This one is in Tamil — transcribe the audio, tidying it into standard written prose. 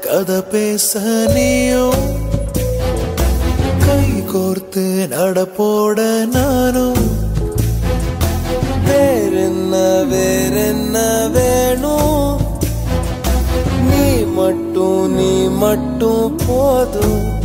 கதை பேச நீயும் கை கோர்த்து நடப்போட நானும் வேறென்ன வேணும் நீ மட்டும் போதும்